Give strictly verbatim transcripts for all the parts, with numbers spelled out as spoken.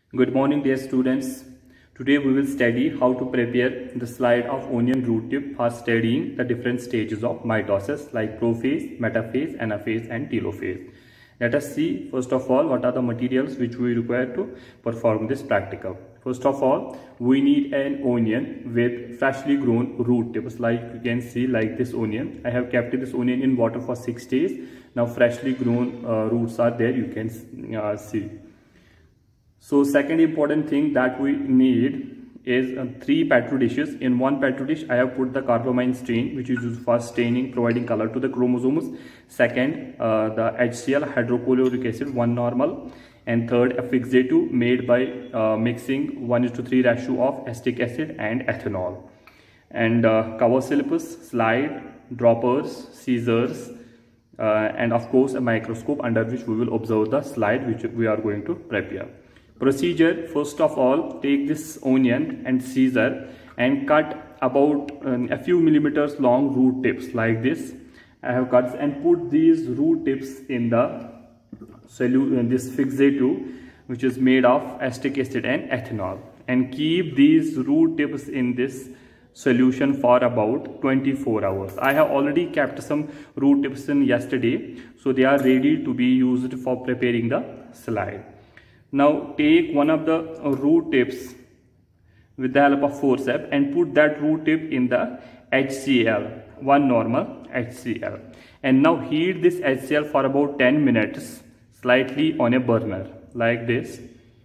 Good morning, dear students. Today we will study how to prepare the slide of onion root tip for studying the different stages of mitosis like prophase, metaphase, anaphase and telophase. Let us see first of all what are the materials which we require to perform this practical. First of all, we need an onion with freshly grown root tips, like you can see like this onion. I have kept this onion in water for six days. Now freshly grown uh, roots are there, you can uh, see. So second important thing that we need is uh, three petri dishes. In one petri dish, I have put the carbamine stain, which is used for staining, providing color to the chromosomes. Second, uh, the H C l, hydrochloric acid, one normal. And third, a fixative made by uh, mixing one is to three ratio of acetic acid and ethanol. And uh, cover slips, slide, droppers, scissors, uh, and of course a microscope under which we will observe the slide which we are going to prepare. Procedure: first of all, take this onion and scissor and cut about um, a few millimeters long root tips like this. I have cut and put these root tips in the solution, in this fixative which is made of acetic acid and ethanol, and keep these root tips in this solution for about twenty-four hours. I have already kept some root tips in yesterday, so they are ready to be used for preparing the slide. Now take one of the root tips with the help of forceps and put that root tip in the H C l, one normal H C l, and now heat this H C l for about ten minutes slightly on a burner like this.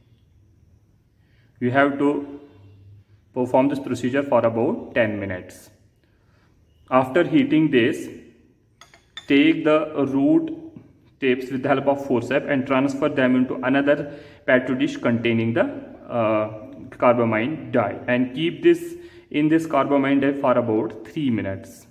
You have to perform this procedure for about ten minutes. After heating this, take the root tips with the help of forceps and transfer them into another petri dish containing the uh, carbamine dye, and keep this in this carbamine dye for about three minutes.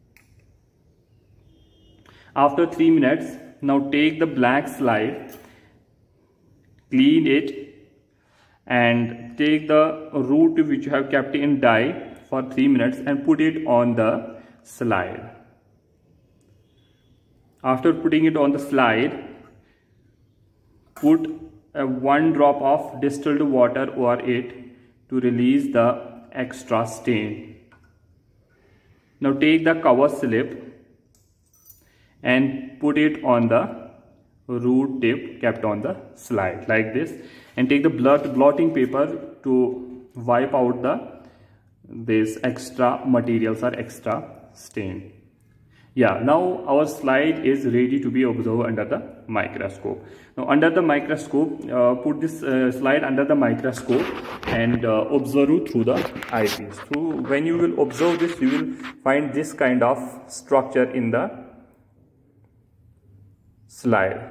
After three minutes, now take the black slide, clean it, and take the root which you have kept in dye for three minutes and put it on the slide. After putting it on the slide, put a one drop of distilled water over it to release the extra stain. Now take the cover slip and put it on the root tip kept on the slide like this, and take the blot blotting paper to wipe out the this extra materials or extra stain. Yeah, now our slide is ready to be observed under the microscope. Now under the microscope, uh, put this uh, slide under the microscope and uh, observe through the eyepiece. So when you will observe this, you will find this kind of structure in the slide.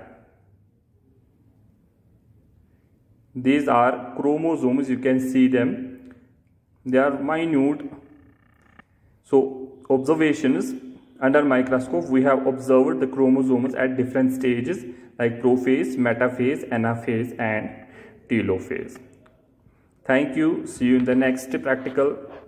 These are chromosomes, you can see them. They are minute. So observations: under microscope, we have observed the chromosomes at different stages like prophase, metaphase, anaphase and telophase. Thank you. See you in the next practical.